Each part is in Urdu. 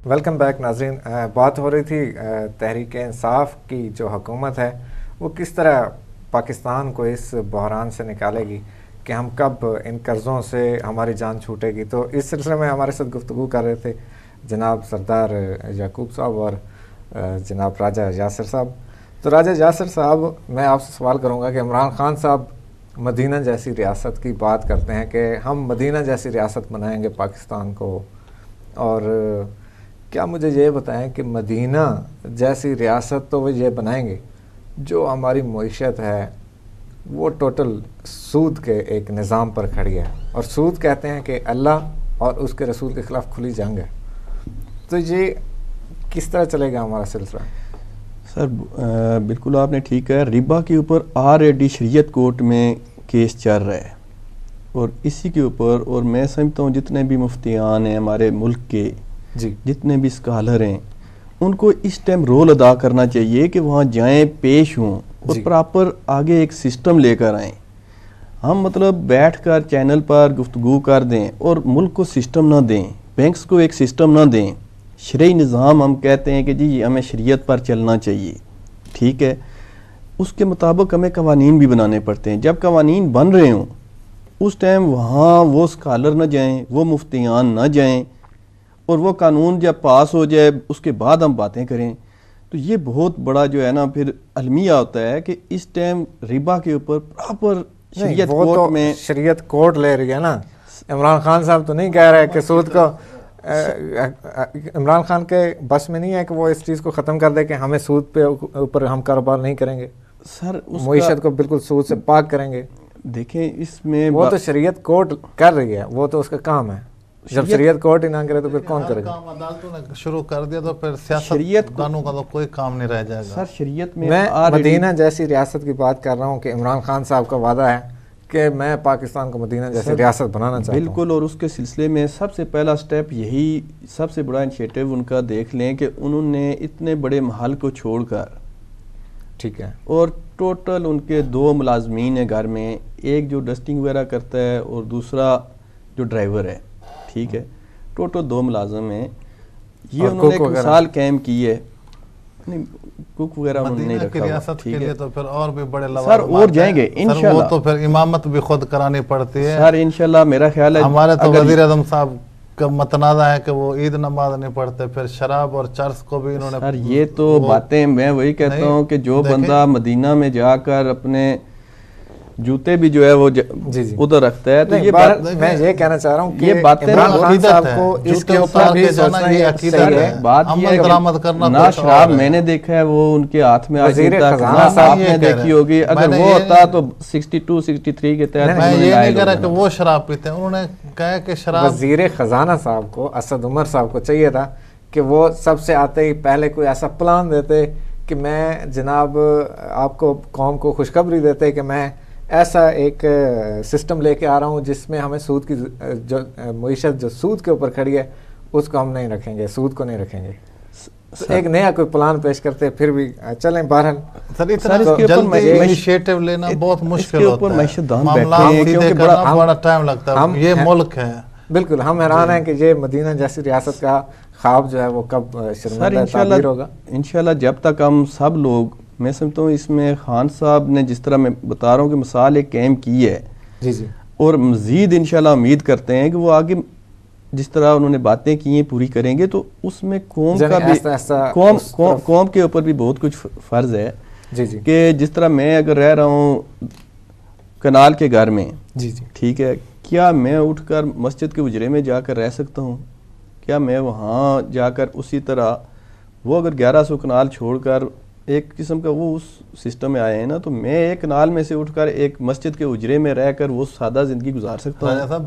ویلکم بیک ناظرین. بات ہو رہی تھی تحریک انصاف کی جو حکومت ہے وہ کس طرح پاکستان کو اس بحران سے نکالے گی کہ ہم کب ان قرضوں سے ہماری جان چھوٹے گی. تو اس سلسلے میں ہمارے ساتھ گفتگو کر رہے تھے جناب سردار یعقوب صاحب اور جناب راجہ یاسر صاحب. تو راجہ یاسر صاحب، میں آپ سے سوال کروں گا کہ عمران خان صاحب مدینہ جیسی ریاست کی بات کرتے ہیں کہ ہم مدینہ جیسی ریاست بنائیں گے پاکستان کو، اور کیا مجھے یہ بتائیں کہ مدینہ جیسی ریاست تو وہ یہ بنائیں گے جو ہماری معیشت ہے وہ ٹوٹل سود کے ایک نظام پر کھڑی ہے، اور سود کہتے ہیں کہ اللہ اور اس کے رسول کے خلاف کھلی جنگ ہے. تو یہ کس طرح چلے گا ہمارا سلسلہ؟ سر بالکل آپ نے ٹھیک کہا. ربا کے اوپر آلریڈی شریعت کورٹ میں کیس چل رہا ہے، اور اسی کے اوپر اور میں سمجھتا ہوں جتنے بھی مفتیان ہیں ہمارے ملک کے، جتنے بھی اسکالر ہیں، ان کو اس ٹائم رول ادا کرنا چاہیے کہ وہاں جائیں، پیش ہوں اور پراپر آگے ایک سسٹم لے کر آئیں. ہم مطلب بیٹھ کر چینل پر گفتگو کر دیں اور ملک کو سسٹم نہ دیں، بینکس کو ایک سسٹم نہ دیں. شرعی نظام ہم کہتے ہیں کہ جی ہمیں شریعت پر چلنا چاہیے، ٹھیک ہے، اس کے مطابق ہمیں قوانین بھی بنانے پڑتے ہیں. جب قوانین بن رہے ہوں اس ٹائم وہاں وہ اسکالر نہ جائیں، وہ مفتیان نہ جائیں، اور وہ قانون جب پاس ہو جائے اس کے بعد ہم باتیں کریں. تو یہ بہت بڑا جو ہے نا پھر المیہ ہوتا ہے کہ اس ٹائم ربا کے اوپر پراپر شریعت کورٹ میں شریعت کورٹ لے رہی ہے نا. عمران خان صاحب تو نہیں کہہ رہے کہ سود کو، عمران خان کے بس میں نہیں ہے کہ وہ اس چیز کو ختم کر دے کہ ہمیں سود پہ اوپر ہم کاروبار نہیں کریں گے، سر معیشت کو بالکل سود سے پاک کریں گے. دیکھیں اس میں وہ تو شریعت کورٹ کر رہی ہے، وہ تو اس کا کام ہے. جب شریعت کورٹ ہی نہ کرے تو پھر کون کرے گا؟ عدالتوں نے شروع کر دیا تو پھر سیاست دانوں کا تو کوئی کام نہیں رہ جائے گا. سر شریعت میں مدینہ جیسی ریاست کی بات کر رہا ہوں کہ عمران خان صاحب کا وعدہ ہے کہ میں پاکستان کو مدینہ جیسی ریاست بنانا چاہتا ہوں. بالکل، اور اس کے سلسلے میں سب سے پہلا سٹیپ یہی، سب سے بڑا انیشیٹو ان کا دیکھ لیں کہ انہوں نے اتنے بڑے محل کو چھوڑ کر، ٹھیک ہے، اور ٹوٹل ان کے 2 ملازمین ہیں گھر میں، ایک جو ڈسٹنگ وغیرہ کرتا ہے اور دوسرا جو ڈرائیور ہے، ٹھیک ہے، ٹوٹل 2 ملازم ہیں. یہ انہوں نے ایک مثال قائم کی ہے. کوک وغیرہ انہوں نے نہیں رکھا. ریاست کے لیے تو پھر اور بھی بڑے سر اور جائیں گے انشاءاللہ. وہ تو پھر امامت بھی خود کرانی پڑتی ہے سر انشاءاللہ. میرا خیال ہے ہمارے تو وزیر اعظم صاحب کا متنازع ہے کہ وہ عید نماز نہیں پڑھتے، پھر شراب اور چرس کو بھی انہوں نے. سر یہ تو باتیں میں وہی کہتا ہوں کہ جو بندہ مدینہ میں جا کر اپنے جوتے بھی جو ہے وہ ادھر رکھتا ہے، تو یہ بات میں یہ کہنا چاہ رہا ہوں کہ یہ باتیں عمران خان صاحب کو اس کے اوپر بھی سوچنا یہ صحیح ہے. بات یہ ہے کہ نہ شراب میں نے دیکھا ہے وہ ان کے ہاتھ میں وزیر خزانہ آپ صاحب نے دیکھی ہوگی. اگر وہ ہوتا تو 62 63 کے تحت میں یہ نہیں کہہ رہا کہ وہ شراب پیتے ہیں، انہوں نے کہا کہ شراب. وزیر خزانہ صاحب کو، اسد عمر صاحب کو چاہیے تھا کہ وہ سب سے آتے ہی پہلے کوئی ایسا پلان دیتے کہ میں جناب آپ کو، قوم کو خوشخبری دیتے کہ میں ایسا ایک سسٹم لے کے آ رہا ہوں جس میں ہمیں سود کی جو معیشت جو سود کے اوپر کھڑی ہے اس کو ہم نہیں رکھیں گے، سود کو نہیں رکھیں گے. ایک نیا کوئی پلان پیش کرتے پھر بھی چلیں. بہرحال جلدی انیشیٹو لینا بہت مشکل ہوتا ہے، معاملات سیدھے کرنا بڑا ٹائم لگتا ہے. یہ ملک ہے. بالکل ہم حیران ہیں کہ یہ مدینہ جیسی ریاست کا خواب جو ہے وہ کب شرمندہ تعبیر ہوگا. انشاءاللہ جب تک ہم سب لوگ، میں سمجھتا ہوں اس میں خان صاحب نے جس طرح میں بتا رہا ہوں کہ مثال ایک قائم کی ہے، جی اور مزید انشاءاللہ امید کرتے ہیں کہ وہ آگے جس طرح انہوں نے باتیں کی ہیں پوری کریں گے، تو اس میں قوم کا بھی، قوم کے اوپر بھی بہت کچھ فرض ہے. کہ جس طرح میں اگر رہ رہا ہوں کنال کے گھر میں، ٹھیک ہے، کیا میں اٹھ کر مسجد کے اجرے میں جا کر رہ سکتا ہوں؟ کیا میں وہاں جا کر اسی طرح، وہ اگر 1100 کنال چھوڑ کر ایک قسم کا وہ اس سسٹم میں آئے ہیں نا، تو میں ایک کنال میں سے اٹھ کر ایک مسجد کے اجرے میں رہ کر وہ سادہ زندگی گزار سکتا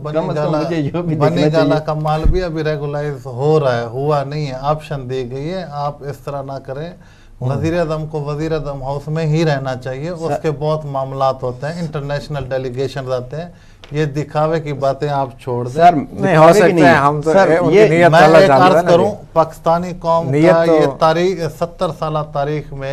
ہوں. بنی گالا کا مال بھی ابھی ریگولائز ہو رہا ہے، ہوا نہیں ہے، آپشن دی گئی ہے. آپ اس طرح نہ کریں. وزیر اعظم کو وزیر اعظم ہاؤس میں ہی رہنا چاہیے. اس کے بہت معاملات ہوتے ہیں، انٹرنیشنل ڈیلیگیشن آتے ہیں. یہ دکھاوے کی باتیں آپ چھوڑ دیں. نہیں ہو سکتے ہیں ہم تو. میں ایک عرض کروں، پاکستانی قوم کا یہ تاریخ 70 سالہ تاریخ میں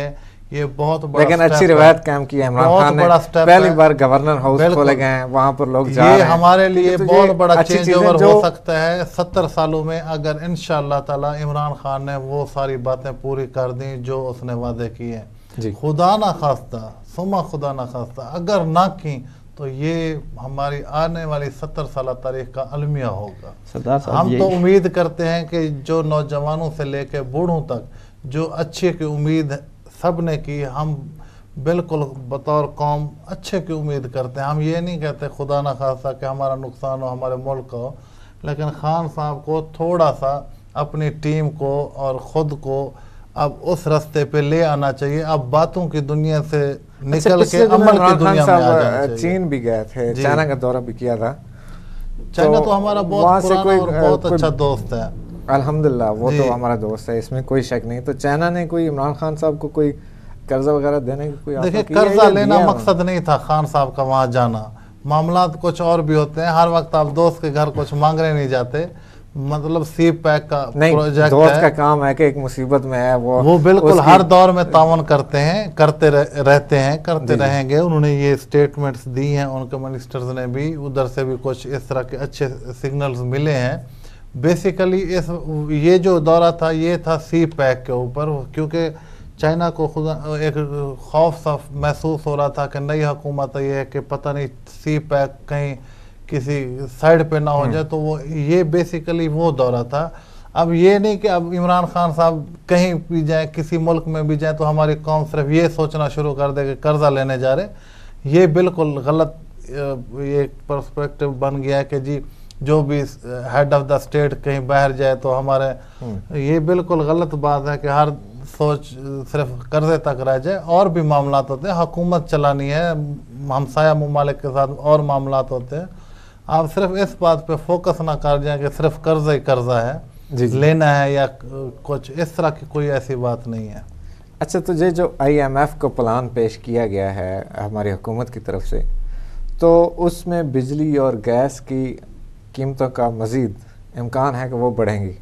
یہ بہت بڑا لیکن اچھی روایت قائم کی ہے عمران خان نے، پہلی بار گورنر ہاؤس کھولے گئے ہیں، وہاں پر لوگ جا رہے ہیں. یہ ہمارے لیے بہت بڑا چینج اوور ہو سکتا ہے 70 سالوں میں، اگر انشاءاللہ تعالی عمران خان نے وہ ساری باتیں پوری کر دیں جو اس نے وعدے کیے ہیں. خدا نہ خواستہ ثم خدا نہ خواستہ اگر نہ کی تو یہ ہماری آنے والی 70 سالہ تاریخ کا المیہ ہوگا. ہم تو امید کرتے ہیں کہ جو نوجوانوں سے لے کے بوڑھوں تک جو اچھے کی امید سب نے کی، ہم بالکل بطور قوم اچھے کی امید کرتے ہیں. ہم یہ نہیں کہتے خدا نہ خواستہ کہ ہمارا نقصان ہو، ہمارے ملک کا ہو، لیکن خان صاحب کو تھوڑا سا اپنی ٹیم کو اور خود کو اب اس رستے پہ لے آنا چاہیے. اب باتوں کی دنیا سے نکل کے عمل کی دنیا میں آ جانا چاہیے. چین بھی گئے تھے، چائنا کا دورہ بھی کیا تھا. چائنا تو ہمارا بہت پرانا اور بہت اچھا دوست ہے الحمدللہ، وہ تو ہمارا دوست ہے، اس میں کوئی شک نہیں. تو چائنا نے کوئی عمران خان صاحب کو کوئی قرضہ وغیرہ دینے کی کوئی دیکھیں قرضہ لینا مقصد نہیں تھا خان صاحب کا وہاں جانا. معاملات کچھ اور بھی ہوتے ہیں. ہر وقت آپ دوست کے گھر کچھ مانگنے نہیں جاتے. مطلب سی پیک کا پروجیکٹ ہے، دوست کا کام ہے کہ ایک مصیبت میں ہے وہ بالکل ہر دور میں تعاون کرتے ہیں، کرتے رہتے ہیں، کرتے رہیں گے. انہوں نے یہ سٹیٹمنٹس دی ہیں، ان کے منسٹرز نے بھی، ادھر سے بھی کچھ اس طرح کے اچھے سگنلز ملے ہیں. بیسیکلی یہ جو دورہ تھا یہ تھا سی پیک کے اوپر، کیونکہ چائنا کو خود ایک خوف سا محسوس ہو رہا تھا کہ نئی حکومت یہ ہے کہ پتہ نہیں سی پیک کہیں کسی سائڈ پہ نہ ہو جائے. تو وہ یہ بیسیکلی وہ دورہ تھا. اب یہ نہیں کہ اب عمران خان صاحب کہیں بھی جائیں، کسی ملک میں بھی جائیں تو ہماری قوم صرف یہ سوچنا شروع کر دے کہ قرضہ لینے جا رہے. یہ بالکل غلط یہ پرسپیکٹو بن گیا ہے کہ جی جو بھی ہیڈ آف دا اسٹیٹ کہیں باہر جائے تو ہمارے، یہ بالکل غلط بات ہے کہ ہر سوچ صرف قرضے تک رہ جائے. اور بھی معاملات ہوتے ہیں، حکومت چلانی ہے، ہمسایہ ممالک کے ساتھ اور معاملات ہوتے ہیں. آپ صرف اس بات پہ فوکس نہ کر جائیں کہ صرف قرضہ ہی قرضہ ہے، لینا ہے یا کچھ اس طرح کی کوئی ایسی بات نہیں ہے. اچھا، تو یہ جو IMF کو پلان پیش کیا گیا ہے ہماری حکومت کی طرف سے، تو اس میں بجلی اور گیس کی قیمتوں کا مزید امکان ہے کہ وہ بڑھیں گی.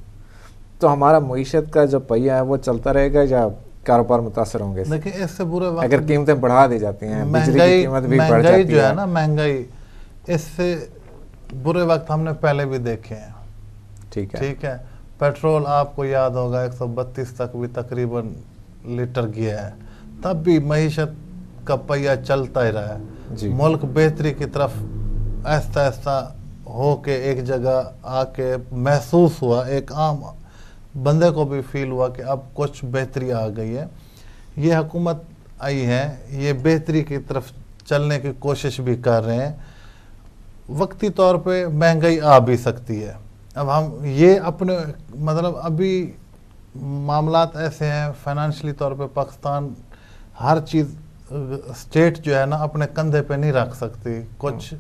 تو ہمارا معیشت کا جو پہیہ ہے وہ چلتا رہے گا یا کاروبار متاثر ہوں گے؟ دیکھیں اس سے برے وقت اگر قیمتیں بڑھا دی جاتی ہیں، بجلی کی قیمت بھی بڑھ جاتی ہے، جو ہے نا مہنگائی، اس سے برے وقت ہم نے پہلے بھی دیکھے ہیں. ٹھیک ہے، پیٹرول آپ کو یاد ہوگا 132 تک بھی تقریباً لیٹر گیا ہے، تب بھی معیشت کا پہیہ چلتا ہی رہا ہے. ملک بہتری کی طرف آہستہ آہستہ ہو کے ایک جگہ آ کے محسوس ہوا، ایک عام بندے کو بھی فیل ہوا کہ اب کچھ بہتری آ گئی ہے. یہ حکومت آئی ہے، یہ بہتری کی طرف چلنے کی کوشش بھی کر رہے ہیں. وقتی طور پہ مہنگائی آ بھی سکتی ہے. اب ہم یہ اپنے مطلب ابھی معاملات ایسے ہیں فائنانشلی طور پہ پاکستان ہر چیز اسٹیٹ جو ہے نا اپنے کندھے پہ نہیں رکھ سکتی. کچھ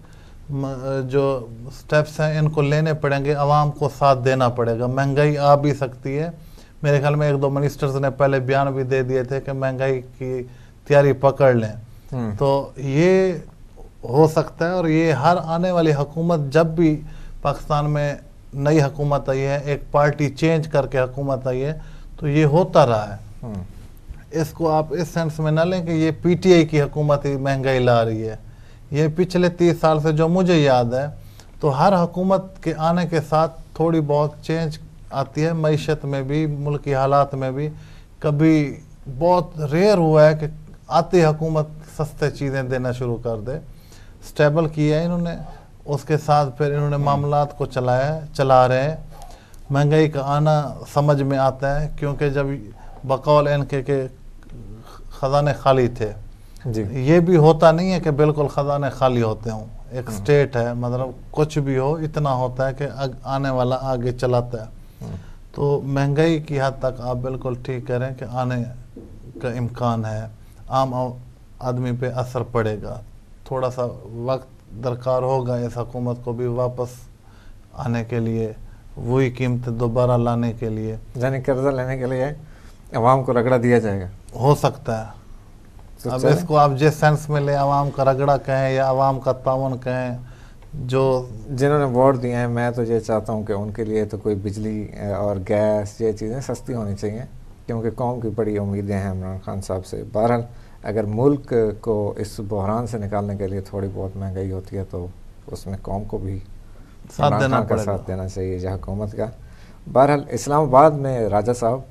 جو سٹیپس ہیں ان کو لینے پڑیں گے، عوام کو ساتھ دینا پڑے گا. مہنگائی آ بھی سکتی ہے. میرے خیال میں 1-2 منسٹرز نے پہلے بیان بھی دے دیے تھے کہ مہنگائی کی تیاری پکڑ لیں. تو یہ ہو سکتا ہے، اور یہ ہر آنے والی حکومت جب بھی پاکستان میں نئی حکومت آئی ہے، ایک پارٹی چینج کر کے حکومت آئی ہے، تو یہ ہوتا رہا ہے. اس کو آپ اس سینس میں نہ لیں کہ یہ PTI کی حکومت ہی مہنگائی لا رہی ہے. یہ پچھلے 30 سال سے جو مجھے یاد ہے تو ہر حکومت کے آنے کے ساتھ تھوڑی بہت چینج آتی ہے، معیشت میں بھی، ملکی حالات میں بھی. کبھی بہت ریئر ہوا ہے کہ آتی حکومت سستے چیزیں دینا شروع کر دے. سٹیبل کیا ہے انہوں نے، اس کے ساتھ پھر انہوں نے معاملات کو چلا رہے ہیں. مہنگائی کا آنا سمجھ میں آتا ہے، کیونکہ جب بقول ان کے کہ خزانے خالی تھے، یہ بھی ہوتا نہیں ہے کہ بالکل خزانے خالی ہوتے ہوں. ایک سٹیٹ ہے، مطلب کچھ بھی ہو اتنا ہوتا ہے کہ آنے والا آگے چلاتا ہے. تو مہنگائی کی حد تک آپ بالکل ٹھیک کہہ رہے ہیں کہ آنے کا امکان ہے، عام آدمی پہ اثر پڑے گا. تھوڑا سا وقت درکار ہوگا اس حکومت کو بھی واپس آنے کے لیے، وہی قیمتیں دوبارہ لانے کے لیے، یعنی قرضہ لینے کے لیے عوام کو رگڑا دیا جائے گا. ہو سکتا ہے. اب اس کو آپ جس سینس میں لیں، عوام کا رگڑا کہیں یا عوام کا تعاون کہیں، جو جنہوں نے ووٹ دیے ہیں، میں تو یہ چاہتا ہوں کہ ان کے لیے تو کوئی بجلی اور گیس یہ چیزیں سستی ہونی چاہیے. کیونکہ قوم کی بڑی امیدیں ہیں عمران خان صاحب سے. بہرحال اگر ملک کو اس بحران سے نکالنے کے لیے تھوڑی بہت مہنگائی ہوتی ہے تو اس میں قوم کو بھی عمران خان کا ساتھ دینا چاہیے یا حکومت کا. بہرحال اسلام آباد میں راجہ صاحب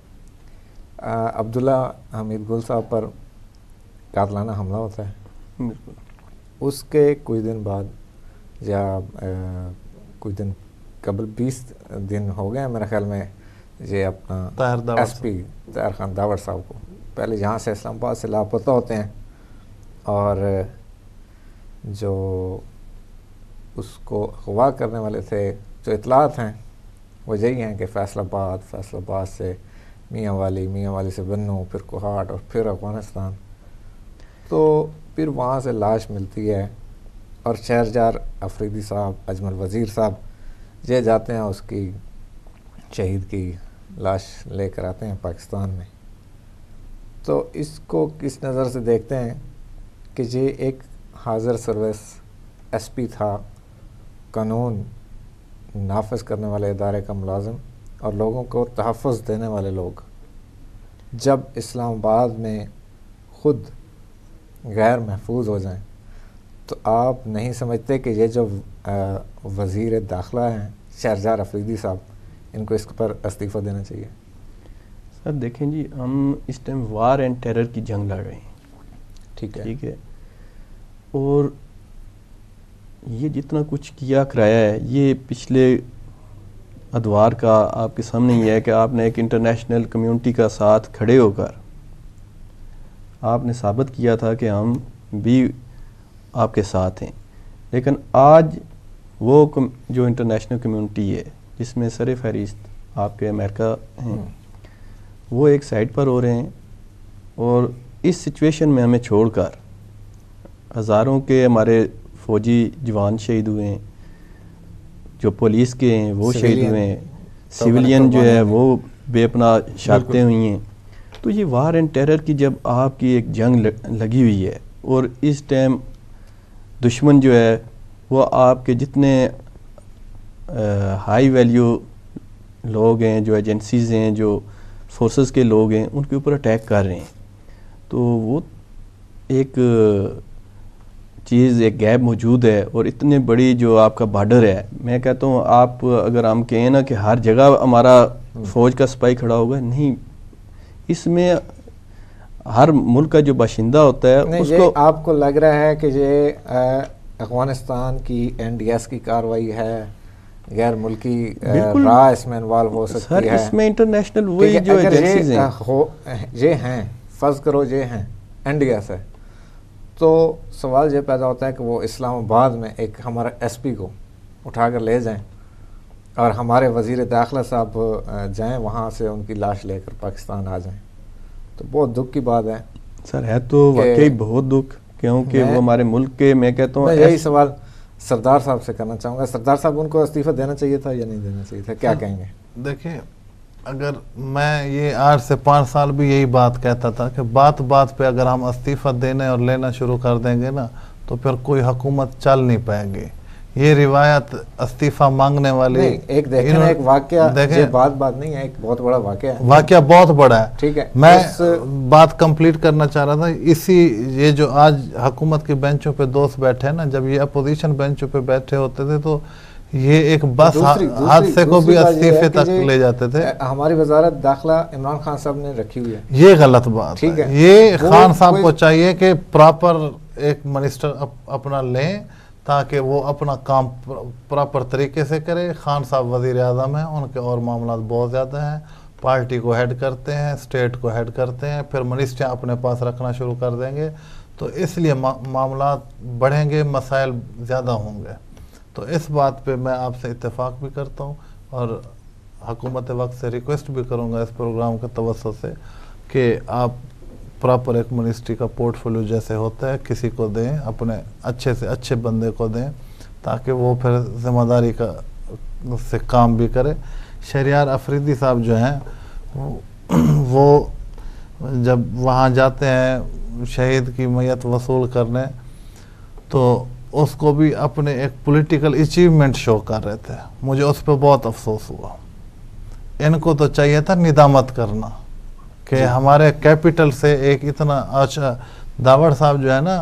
عبداللہ حمید گل صاحب پر قاتلانہ حملہ ہوتا ہے. اس کے کچھ دن بعد یا کچھ دن قبل 20 دن ہو گئے ہیں میرے خیال میں یہ اپنا ایس پی طاہر خان داوڑ صاحب کو پہلے یہاں سے اسلام آباد سے لاپتہ ہوتے ہیں. اور جو اس کو اغوا کرنے والے تھے جو اطلاعات ہیں وہ یہی ہیں کہ فیصل آباد سے میاں والی سے بنو، پھر کوہاٹ اور پھر افغانستان. تو پھر وہاں سے لاش ملتی ہے اور شہرجار افریدی صاحب، اجمل وزیر صاحب یہ جاتے ہیں اس کی شہید کی لاش لے کر آتے ہیں پاکستان میں. تو اس کو کس نظر سے دیکھتے ہیں کہ یہ ایک حاضر سروس ایس پی تھا، قانون نافذ کرنے والے ادارے کا ملازم اور لوگوں کو تحفظ دینے والے لوگ جب اسلام آباد میں خود غیر محفوظ ہو جائیں تو آپ نہیں سمجھتے کہ یہ جو وزیر داخلہ ہیں شہرجار افریدی صاحب، ان کو اس پر استعفیٰ دینا چاہیے؟ سر دیکھیں جی، ہم اس ٹائم وار اینڈ ٹیرر کی جنگ لڑ رہے ہیں. ٹھیک ہے. اور یہ جتنا کچھ کیا کرایا ہے یہ پچھلے ادوار کا آپ کے سامنے ہی ہے کہ آپ نے ایک انٹرنیشنل کمیونٹی کا ساتھ کھڑے ہو کر آپ نے ثابت کیا تھا کہ ہم بھی آپ کے ساتھ ہیں. لیکن آج وہ جو انٹرنیشنل کمیونٹی ہے جس میں سر فہرست آپ کے امریکہ ہیں وہ ایک سائڈ پر ہو رہے ہیں اور اس سچویشن میں ہمیں چھوڑ کر ہزاروں کے ہمارے فوجی جوان شہید ہوئے ہیں، جو پولیس کے ہیں وہ شہید ہوئے ہیں، سویلین جو ہے وہ بے پناہ شہادتیں ہوئی ہیں. تو یہ وار اینڈ ٹیرر کی جب آپ کی ایک جنگ لگی ہوئی ہے اور اس ٹائم دشمن جو ہے وہ آپ کے جتنے ہائی ویلیو لوگ ہیں، جو ایجنسیز ہیں، جو فورسز کے لوگ ہیں، ان کے اوپر اٹیک کر رہے ہیں، تو وہ ایک چیز ایک گیپ موجود ہے. اور اتنے بڑی جو آپ کا بارڈر ہے، میں کہتا ہوں آپ اگر ہم کہیں نا کہ ہر جگہ ہمارا فوج کا سپاہی کھڑا ہوگا، نہیں، اس میں ہر ملک کا جو باشندہ ہوتا ہے اس کو. آپ کو لگ رہا ہے کہ یہ افغانستان کی NDS کی کارروائی ہے، غیر ملکی راہ اس میں انوالو ہو سکتی ہے؟ سر اس میں انٹرنیشنل وہی جو ایجنسیز ہیں یہ ہیں، فرض کرو یہ ہیں NDS ہے، تو سوال یہ پیدا ہوتا ہے کہ وہ اسلام آباد میں ایک ہمارا ایس پی کو اٹھا کر لے جائیں اور ہمارے وزیر داخلہ صاحب جائیں وہاں سے ان کی لاش لے کر پاکستان آ جائیں. تو بہت دکھ کی بات ہے سر، ہے تو واقعی بہت دکھ، کیونکہ وہ ہمارے ملک کے، میں کہتا ہوں یہی سوال سردار صاحب سے کرنا چاہوں گا. سردار صاحب ان کو استعفیٰ دینا چاہیے تھا یا نہیں دینا چاہیے تھا؟ کیا کہیں گے؟ دیکھیں، اگر میں یہ 8 سے 5 سال بھی یہی بات کہتا تھا کہ بات پہ اگر ہم استعفیٰ دینے اور لینا شروع کر دیں گے نا تو پھر کوئی حکومت چل نہیں پائے گی. یہ روایت استعفیٰ مانگنے والی ایک دیکھیں ایک واقعہ، یہ بات نہیں ہے، ایک بہت بڑا واقعہ ہے، واقعہ بہت بڑا ہے. ٹھیک ہے، میں بات کمپلیٹ کرنا چاہ رہا تھا. یہ جو آج حکومت کے بینچوں پہ دوست بیٹھے ہیں نا، جب یہ اپوزیشن بینچوں پہ بیٹھے ہوتے تھے تو یہ ایک بس حادثے کو بھی استعفے تک لے جاتے تھے. ہماری وزارت داخلہ عمران خان صاحب نے رکھی ہوئی ہے، یہ غلط بات ہے. یہ خان صاحب کو چاہیے کہ پراپر ایک منسٹر اپنا لیں تاکہ وہ اپنا کام پراپر طریقے سے کرے. خان صاحب وزیر اعظم ہیں، ان کے اور معاملات بہت زیادہ ہیں، پارٹی کو ہیڈ کرتے ہیں، اسٹیٹ کو ہیڈ کرتے ہیں، پھر منسٹریاں اپنے پاس رکھنا شروع کر دیں گے تو اس لیے معاملات بڑھیں گے، مسائل زیادہ ہوں گے. تو اس بات پہ میں آپ سے اتفاق بھی کرتا ہوں اور حکومت وقت سے ریکویسٹ بھی کروں گا اس پروگرام کے توسط سے کہ آپ پراپر ایک منسٹری کا پورٹ فولیو جیسے ہوتا ہے کسی کو دیں، اپنے اچھے سے اچھے بندے کو دیں تاکہ وہ پھر ذمہ داری کا سے کام بھی کرے. شہریار افریدی صاحب جو ہیں وہ جب وہاں جاتے ہیں شہید کی میت وصول کرنے تو اس کو بھی اپنے ایک پولیٹیکل اچیومنٹ شو کر رہے تھے. مجھے اس پہ بہت افسوس ہوا. ان کو تو چاہیے تھا ندامت کرنا کہ ہمارے کیپٹل سے ایک اتنا اچھا داور صاحب جو ہے نا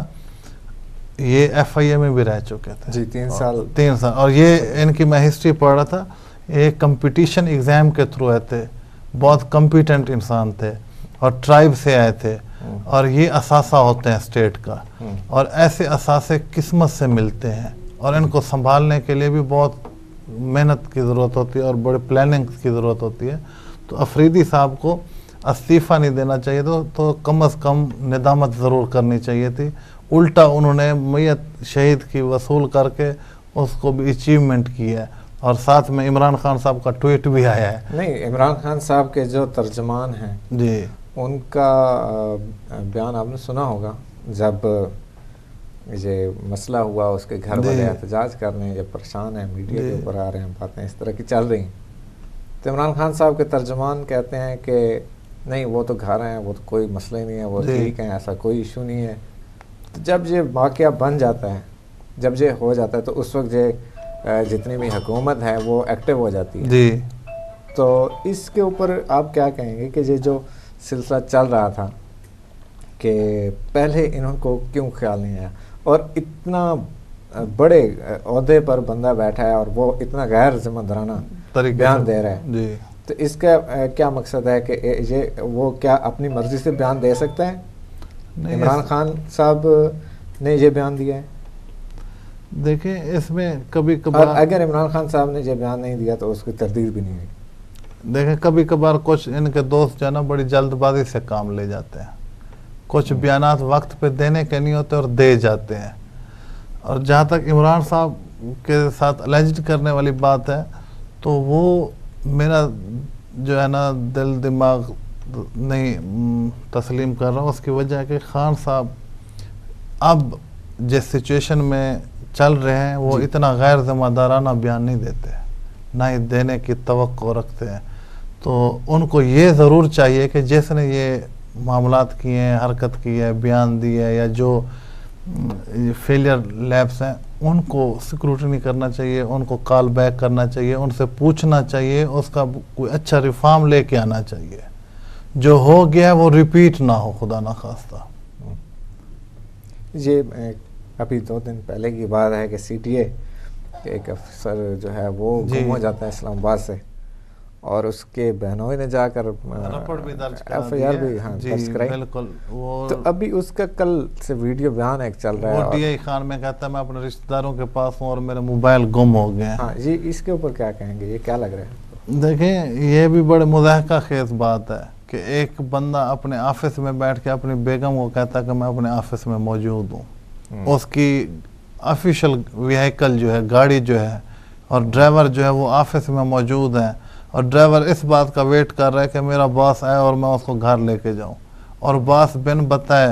یہ ایف آئی اے میں بھی رہ چکے تھے جی 3 سال اور یہ ان کی میں ہسٹری پڑھ رہا تھا، ایک کمپٹیشن ایگزام کے تھرو آئے تھے، بہت کمپیٹنٹ انسان تھے اور ٹرائب سے آئے تھے، اور یہ اثاثہ ہوتے ہیں اسٹیٹ کا، اور ایسے اثاثے قسمت سے ملتے ہیں اور ان کو سنبھالنے کے لیے بھی بہت محنت کی ضرورت ہوتی ہے اور بڑے پلاننگ کی ضرورت ہوتی ہے. تو افریدی صاحب کو استعفیٰ نہیں دینا چاہیے تو کم از کم ندامت ضرور کرنی چاہیے تھی. الٹا انہوں نے میت شہید کی وصول کر کے اس کو بھی اچیومنٹ کی ہے، اور ساتھ میں عمران خان صاحب کا ٹویٹ بھی آیا ہے. نہیں، عمران خان صاحب کے جو ترجمان ہیں جی ان کا بیان آپ نے سنا ہوگا، جب یہ مسئلہ ہوا اس کے گھر والے احتجاج کر رہے ہیں یا پریشان ہیں، میڈیا کے اوپر آ رہے ہیں، باتیں اس طرح کی چل رہی ہیں، تو عمران خان صاحب کے ترجمان کہتے ہیں کہ نہیں وہ تو گھر ہیں، وہ تو کوئی مسئلہ ہی نہیں ہے، وہ ٹھیک ہیں، ایسا کوئی ایشو نہیں ہے. تو جب یہ واقعہ بن جاتا ہے، جب یہ ہو جاتا ہے، تو اس وقت یہ جتنی بھی حکومت ہے وہ ایکٹیو ہو جاتی ہے. جی تو اس کے اوپر آپ کیا کہیں گے کہ یہ جو سلسلہ چل رہا تھا کہ پہلے انہوں کو کیوں خیال نہیں آیا، اور اتنا بڑے عہدے پر بندہ بیٹھا ہے اور وہ اتنا غیر ذمہ دارانہ بیان دے رہا ہے، جی تو اس کا کیا مقصد ہے کہ یہ وہ کیا اپنی مرضی سے بیان دے سکتا ہے؟ عمران خان صاحب نے یہ بیان دیا ہے. دیکھیں اس میں کبھی کبھار اگر عمران خان صاحب نے یہ بیان نہیں دیا تو اس کی تردید بھی نہیں ہوئی. دیکھیں کبھی کبھار کچھ ان کے دوست جو ہے نا بڑی جلد بازی سے کام لے جاتے ہیں، کچھ بیانات وقت پہ دینے کے نہیں ہوتے اور دے جاتے ہیں. اور جہاں تک عمران صاحب کے ساتھ الیجڈ کرنے والی بات ہے، تو وہ میرا جو ہے نا دل دماغ نہیں تسلیم کر رہا ہوں. اس کی وجہ ہے کہ خان صاحب اب جس سچویشن میں چل رہے ہیں وہ اتنا غیر ذمہ دارانہ بیان نہیں دیتے، نہ ہی دینے کی توقع رکھتے ہیں. تو ان کو یہ ضرور چاہیے کہ جس نے یہ معاملات کیے ہیں، حرکت کی ہے، بیان دی ہے، یا جو فیلئر لیبس ہیں ان کو سکروٹنی کرنا چاہیے، ان کو کال بیک کرنا چاہیے، ان سے پوچھنا چاہیے، اس کا کوئی اچھا ریفارم لے کے آنا چاہیے. جو ہو گیا وہ ریپیٹ نہ ہو، خدا نہ خواستہ. یہ ابھی 2 دن پہلے کی بات ہے کہ سی ٹی اے ایک افسر جو ہے وہ گم ہو جاتا ہے اسلام آباد سے، اور اس کے بہنوئی نے جا کر رپورٹ بھی درج ایف آئی آر بھی درج کرائی. بالکل. وہ تو ابھی اس کا کل سے ویڈیو بیان ایک چل رہا ہے، وہ ڈی آئی خان میں کہتا ہے میں اپنے رشتہ داروں کے پاس ہوں اور میرے موبائل گم ہو گئے ہیں. ہاں جی، اس کے اوپر کیا کہیں گے؟ یہ کیا لگ رہا ہے؟ دیکھیں یہ بھی بڑے مضحکہ خیز بات ہے کہ ایک بندہ اپنے آفس میں بیٹھ کے اپنی بیگم کو کہتا ہے کہ میں اپنے آفس میں موجود ہوں. اس کی آفیشل وہیکل جو ہے، گاڑی جو ہے، اور ڈرائیور جو ہے وہ آفس میں موجود ہیں، اور ڈرائیور اس بات کا ویٹ کر رہا ہے کہ میرا باس آئے اور میں اس کو گھر لے کے جاؤں، اور باس بن بتائے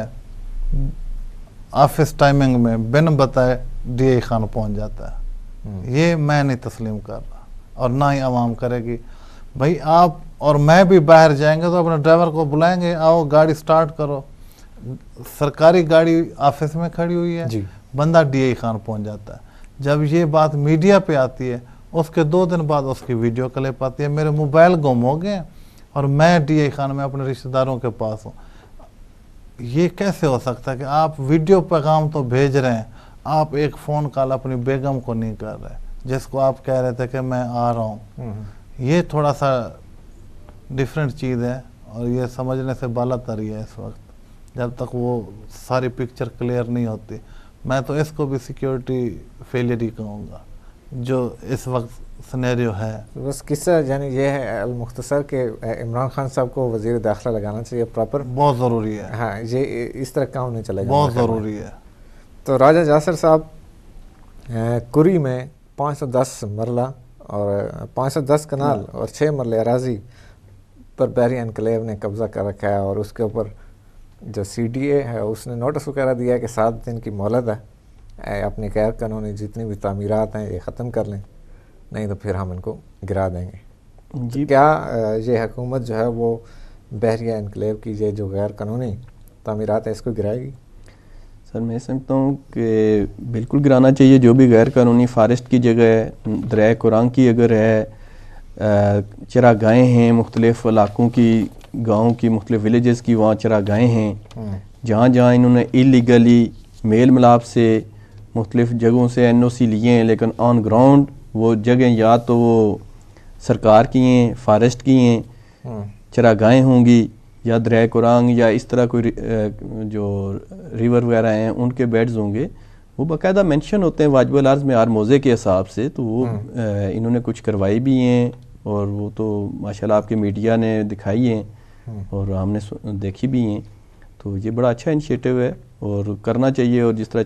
آفس ٹائمنگ میں بن بتائے ڈی آئی خان پہنچ جاتا ہے. یہ میں نہیں تسلیم کر رہا، اور نہ ہی عوام کرے گی. بھائی آپ اور میں بھی باہر جائیں گے تو اپنے ڈرائیور کو بلائیں گے، آؤ گاڑی سٹارٹ کرو. سرکاری گاڑی آفس میں کھڑی ہوئی ہے، بندہ ڈی آئی خان پہنچ جاتا ہے. جب یہ بات میڈیا پہ آتی ہے اس کے 2 دن بعد اس کی ویڈیو کلپ آتی ہے، میرے موبائل گم ہو گئے اور میں ڈی آئی خان میں اپنے رشتہ داروں کے پاس ہوں. یہ کیسے ہو سکتا ہے کہ آپ ویڈیو پیغام تو بھیج رہے ہیں، آپ ایک فون کال اپنی بیگم کو نہیں کر رہے جس کو آپ کہہ رہے تھے کہ میں آ رہا ہوں. یہ تھوڑا سا ڈیفرنٹ چیز ہے، اور یہ سمجھنے سے بالا تری ہے اس وقت جب تک وہ ساری پکچر کلیئر نہیں ہوتی. میں تو اس کو بھی سیکیورٹی فیلئر ہی کہوں گا جو اس وقت سنیریو ہے. بس قصہ یعنی یہ ہے المختصر کہ عمران خان صاحب کو وزیر داخلہ لگانا چاہیے پراپر، بہت ضروری ہے. ہاں یہ اس طرح کام نہیں چلے گا، بہت ضروری ہے. تو راجہ جاسر صاحب کری میں 510 مرلہ اور 510 کنال اور 6 مرلے اراضی پر بحری انکلیو نے قبضہ کر رکھا ہے، اور اس کے اوپر جو سی ڈی اے ہے اس نے نوٹس وغیرہ دیا کہ 7 دن کی مہلت ہے، اپنی غیر قانونی جتنی بھی تعمیرات ہیں یہ ختم کر لیں، نہیں تو پھر ہم ان کو گرا دیں گے. جی کیا یہ حکومت جو ہے وہ بحریہ انکلیو کی یہ جو غیر قانونی تعمیرات ہیں اس کو گرائے گی؟ سر میں سمجھتا ہوں کہ بالکل گرانا چاہیے. جو بھی غیر قانونی فارسٹ کی جگہ ہے، دریائے کرانگ کی اگر ہے، چراگاہیں ہیں مختلف علاقوں کی، گاؤں کی، مختلف ولیجز کی وہاں چراگاہیں ہیں، جہاں جہاں انہوں نے ایلیگلی میل ملاپ سے مختلف جگہوں سے این او سی لیے ہیں، لیکن آن گراؤنڈ وہ جگہیں یا تو وہ سرکار کی ہیں، فارسٹ کی ہیں، چراگاہیں ہوں گی، یا دریائے کرانگ یا اس طرح کوئی جو ریور وغیرہ ہیں ان کے بیڈز ہوں گے، وہ باقاعدہ مینشن ہوتے ہیں واجب العرض میں ہر موضے کے حساب سے، تو وہ انہوں نے کچھ کروائی بھی ہیں، اور وہ تو ماشاءاللہ آپ کے میڈیا نے دکھائی ہیں اور ہم نے دیکھی بھی ہیں، تو یہ بڑا اچھا انیشیٹو ہے اور کرنا چاہیے. اور جس طرح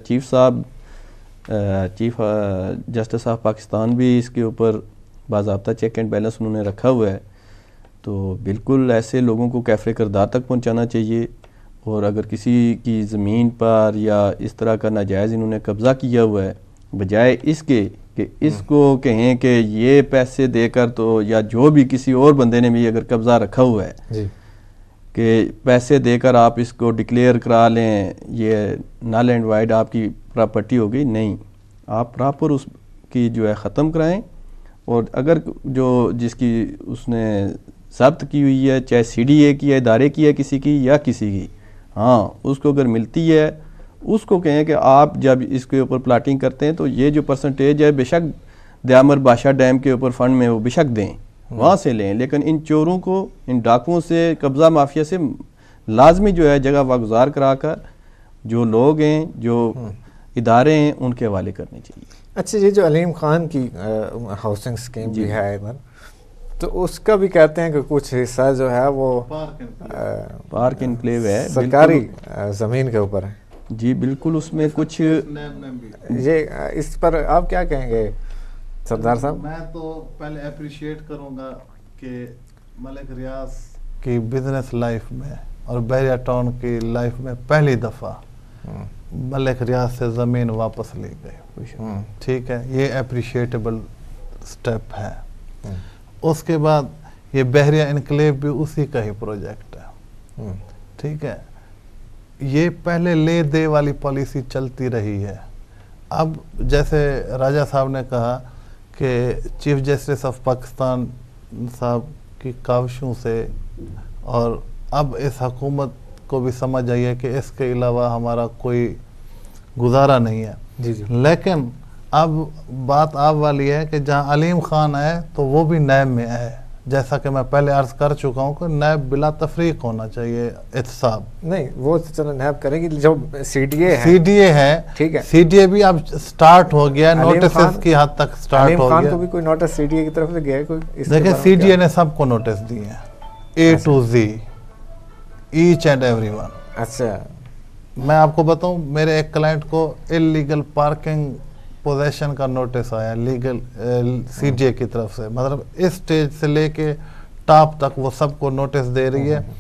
چیف جسٹس آف پاکستان بھی اس کے اوپر باضابطہ چیک اینڈ بیلنس انہوں نے رکھا ہوا ہے، تو بالکل ایسے لوگوں کو کیفر کردار تک پہنچانا چاہیے. اور اگر کسی کی زمین پر یا اس طرح کا ناجائز انہوں نے قبضہ کیا ہوا ہے، بجائے اس کے کہ اس کو کہیں کہ یہ پیسے دے کر، تو یا جو بھی کسی اور بندے نے بھی اگر قبضہ رکھا ہوا ہے کہ پیسے دے کر آپ اس کو ڈکلیئر کرا لیں، یہ نل اینڈ وائڈ آپ کی پراپرٹی ہو گئی، نہیں، آپ پراپر اس کی جو ہے ختم کرائیں. اور اگر جس کی اس نے ضبط کی ہوئی ہے، چاہے سی ڈی اے کی ہے، ادارے کی ہے کسی کی یا کسی کی، ہاں اس کو اگر ملتی ہے، اس کو کہیں کہ آپ جب اس کے اوپر پلاٹنگ کرتے ہیں تو یہ جو پرسنٹیج ہے بے شک دیامر بادشاہ ڈیم کے اوپر فنڈ میں وہ بے شک دیں، وہاں سے لیں، لیکن ان چوروں کو، ان ڈاکوؤں سے، قبضہ مافیا سے لازمی جو ہے جگہ واگزار کرا کر جو لوگ ہیں، جو ادارے ہیں، ان کے حوالے کرنے چاہیے. اچھا، یہ جو علیم خان کی ہاؤسنگ اسکیم بھی ہے ادھر، تو اس کا بھی کہتے ہیں کہ کچھ حصہ جو ہے وہ پارک انکلیو ہے، سرکاری زمین کے اوپر ہے. جی بالکل، اس میں کچھ یہ اس پر آپ کیا کہیں گے سردار صاحب؟ میں تو پہلے اپریشیٹ کروں گا کہ ملک ریاض کی بزنس لائف میں اور بحریہ ٹاؤن کی لائف میں پہلی دفعہ ملک ریاض سے زمین واپس لی گئی. ٹھیک ہے، یہ اپریشیٹیبل سٹیپ ہے. اس کے بعد یہ بحریہ انکلیو بھی اسی کا ہی پروجیکٹ ہے. ٹھیک ہے، یہ پہلے لے دے والی پالیسی چلتی رہی ہے. اب جیسے راجہ صاحب نے کہا کہ چیف جسٹس آف پاکستان صاحب کی کاوشوں سے، اور اب اس حکومت کو بھی سمجھ آئی ہے کہ اس کے علاوہ ہمارا کوئی گزارا نہیں ہے. لیکن اب بات آپ والی ہے کہ جہاں علیم خان ہے تو وہ بھی نیب میں ہے، جیسا کہ میں پہلے عرض کر چکا ہوں کہ نیب بلا تفریق ہونا چاہیے. احتساب نہیں، وہ چلو نیب کرے گی. جو سی ڈی اے ہے، ٹھیک ہے، سی ڈی اے بھی اب سٹارٹ ہو گیا، نوٹسز کی حد تک سٹارٹ ہو گیا. علیم خان کو بھی کوئی نوٹس سی ڈی اے کی طرف سے گیا ہے کوئی؟ دیکھیں، سی ڈی اے نے سب کو نوٹس دیے ہیں، A to Z, H and everyone. اچھا، میں آپ کو بتاؤں، میرے ایک کلائنٹ کو اللیگل پارکنگ پوزیشن کا نوٹس آیا لیگل سی ڈی اے کی طرف سے. مطلب اس سٹیج سے لے کے ٹاپ تک وہ سب کو نوٹس دے رہی ہے.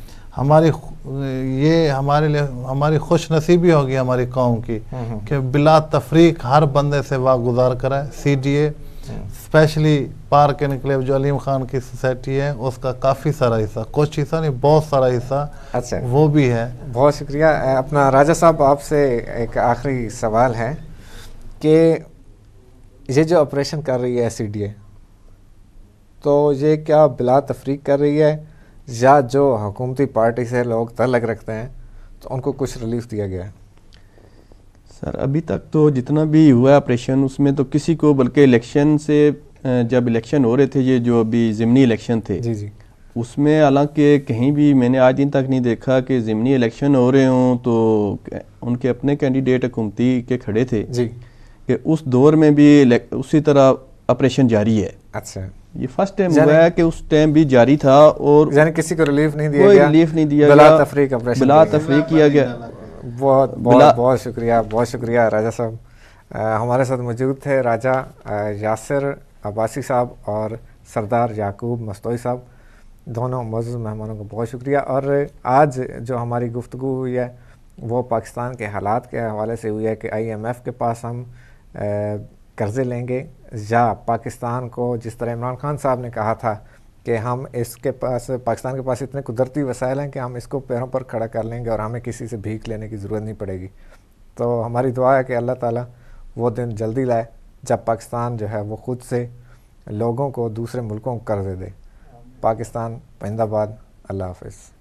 یہ ہمارے لیے ہماری خوش نصیبی ہوگی ہماری قوم کی کہ بلا تفریق ہر بندے سے واگزار کرائے. C D A specially Park Enclave جو علیم خان کی سوسائٹی ہے، اس کا کافی سارا حصہ، کچھ حصہ نہیں، بہت سارا حصہ وہ بھی ہے. بہت شکریہ. اپنا راجہ صاحب، آپ سے ایک آخری سوال ہے کہ یہ جو آپریشن کر رہی ہے سی ڈی اے، تو یہ کیا بلا تفریق کر رہی ہے، یا جو حکومتی پارٹی سے لوگ تعلق رکھتے ہیں تو ان کو کچھ ریلیف دیا گیا ہے؟ سر ابھی تک تو جتنا بھی ہوا آپریشن، اس میں تو کسی کو، بلکہ الیکشن سے جب الیکشن ہو رہے تھے، یہ جو ابھی ضمنی الیکشن تھے، اس میں حالانکہ کہیں بھی میں نے آج دن تک نہیں دیکھا کہ ضمنی الیکشن ہو رہے ہوں تو ان کے اپنے کینڈیڈیٹ حکومتی کے کھڑے تھے کہ اس دور میں بھی اسی طرح آپریشن جاری ہے. اچھا، یہ فرسٹ ٹائم ہوا ہے کہ اس ٹائم بھی جاری تھا، اور یعنی کسی کو ریلیف نہیں دیا گیا، کوئی ریلیف نہیں دیا گیا، بلا تفریق آپریشن، بلا تفریق کیا گیا. بہت بہت بہت شکریہ، بہت شکریہ راجہ صاحب. ہمارے ساتھ موجود تھے راجہ یاسر عباسی صاحب اور سردار یعقوب مستوئی صاحب، دونوں معزز مہمانوں کو بہت شکریہ. اور آج جو ہماری گفتگو ہوئی ہے وہ پاکستان کے حالات کے حوالے سے ہوئی ہے کہ آئی ایم ایف کے پاس ہم قرضے لیں گے، یا پاکستان کو جس طرح عمران خان صاحب نے کہا تھا کہ ہم اس کے پاس، پاکستان کے پاس اتنے قدرتی وسائل ہیں کہ ہم اس کو پیروں پر کھڑا کر لیں گے اور ہمیں کسی سے بھیک لینے کی ضرورت نہیں پڑے گی. تو ہماری دعا ہے کہ اللہ تعالیٰ وہ دن جلدی لائے جب پاکستان جو ہے وہ خود سے لوگوں کو دوسرے ملکوں کو قرضے دے. پاکستان زندہ باد. اللہ حافظ.